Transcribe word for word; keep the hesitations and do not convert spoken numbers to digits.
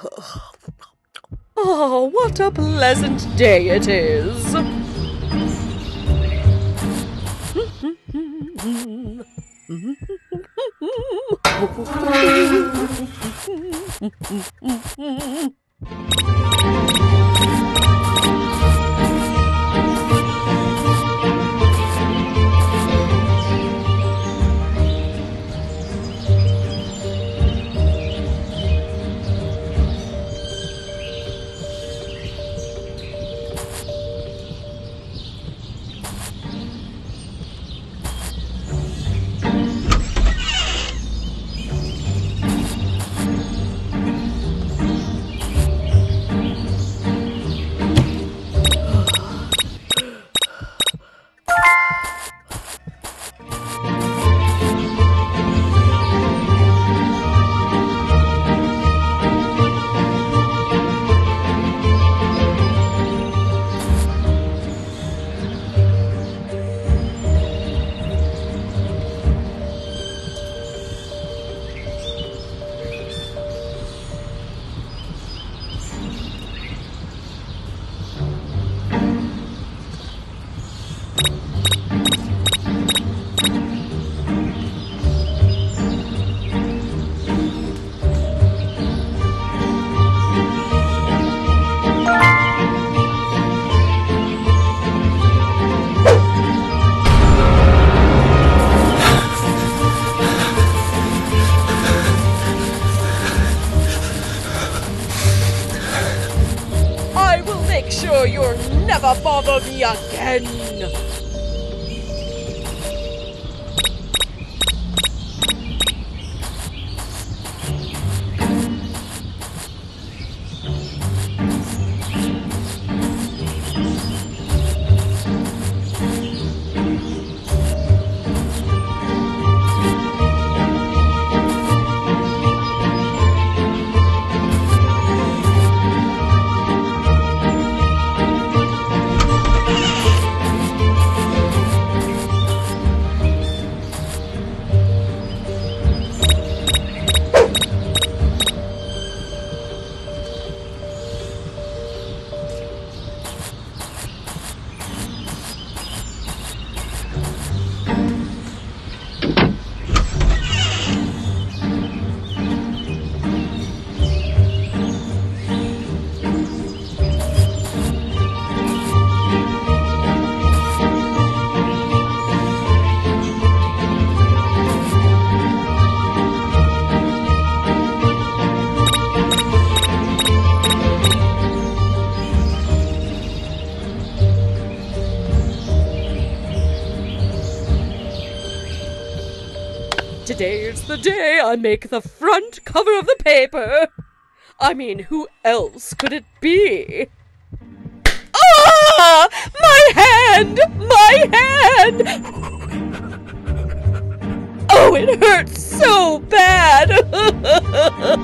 Oh, what a pleasant day it is! Make sure you'll never bother me again! Today's the day I make the front cover of the paper. I mean, who else could it be? Ah! My hand! My hand! Oh, it hurts so bad!